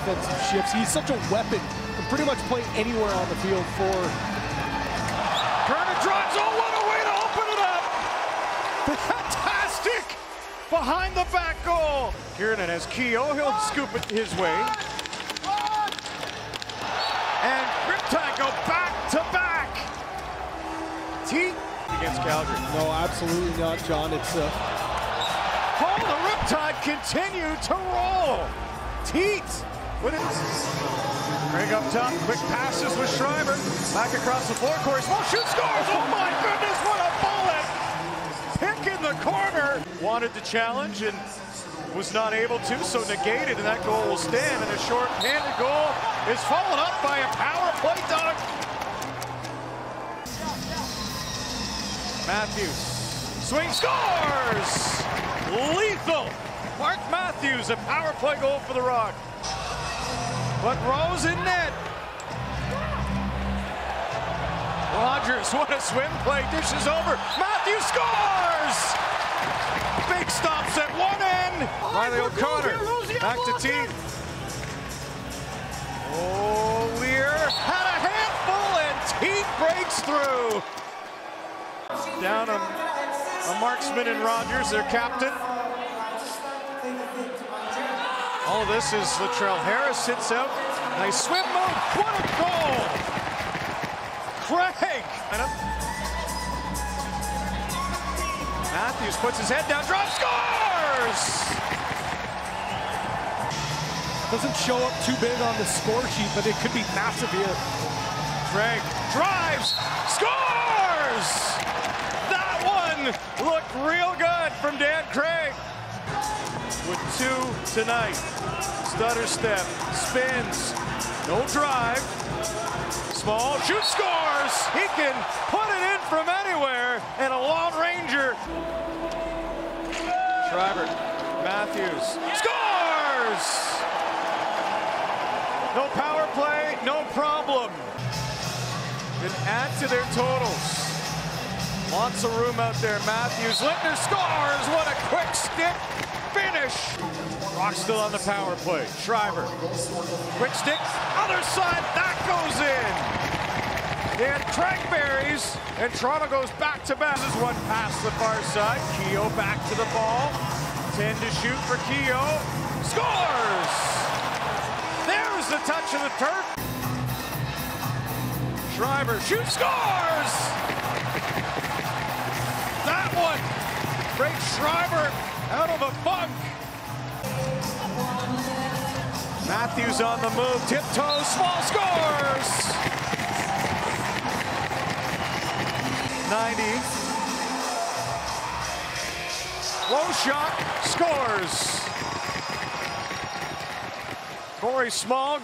offensive shifts. He's such a weapon. Can pretty much play anywhere on the field for. Kerner drives. Oh, what a way to open it up! Fantastic! Behind the back goal. Kiernan has Keogh. He'll scoop it his way. And Riptide go back to back. Teat against Calgary. No, absolutely not, John. It's Oh, the Riptide continue to roll. Teat with it. Craig up top, quick passes with Schreiber. Back across the forecourt. Small shoot, scores. Oh my goodness, what a bullet! Pick in the corner. Wanted to challenge and was not able to, so negated, and that goal will stand. And a short-handed goal is followed up by a power play dunk. Matthews, swing, scores! Lethal! Mark Matthews, a power play goal for the Rock. But Rose in net. Rogers, what a swim play, dishes over. Matthews scores! Big stops at one end. Riley O'Connor, back to Teat. Oh, Lear had a handful and Teat breaks through. Down a marksman in Rogers, their captain. All of this is Latrell Harris sits out. Nice swim move. What a goal! Craig. Matthews puts his head down, drives, scores! doesn't show up too big on the score sheet, but it could be massive here. Craig drives, scores! That one looked real good from Dan Craig. With two tonight. Stutter step, spins, no drive. Small, shoot, scores! He can put it in from anywhere, and a Lone Ranger. Schreiber, Matthews, scores! No power play, no problem. Can add to their totals. Lots of room out there. Matthews, Lintner scores! What a quick stick finish! Rock still on the power play. Schreiber, quick stick, other side, that goes in! And Craigberries, and Toronto goes back to back. This is one past the far side. Keogh back to the ball. 10 to shoot for Keogh. Scores! There's the touch of the turf. Schreiber, shoot, scores! That one breaks Schreiber out of a funk. Matthews on the move, tiptoes, small, scores! 90. Low shot, scores. Corey Small.